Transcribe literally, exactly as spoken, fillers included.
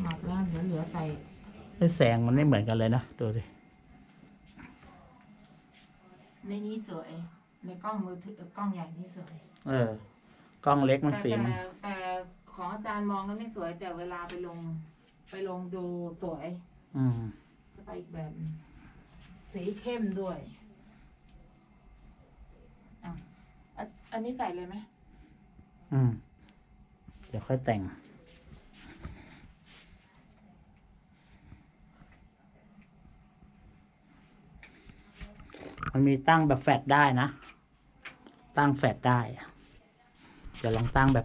หมักแล้วเหลือเหลือใส่ไอ้แสงมันไม่เหมือนกันเลยนะดูดิในนี้สวยในกล้องมือถือกล้องใหญ่นี่สวยเออกล้องเล็กมันแต่สีมันแต่แต่ของอาจารย์มองแล้วไม่สวย แต่เวลาไปลง ไปลงดูสวยอืมจะไปอีกแบบหนึ่งสีเข้มด้วยอ่ะอ่ะอันนี้ใส่เลยไหมอืม เดี๋ยวค่อยแต่ง มันมีตั้งแบบแฟลชได้นะ ตั้งแฟลชได้ เดี๋ยวลองตั้งแบบ